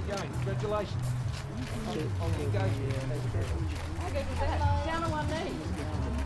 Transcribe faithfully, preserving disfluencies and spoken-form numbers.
you going. Congratulations. On, on the engagement. How good was that? Down on one knee.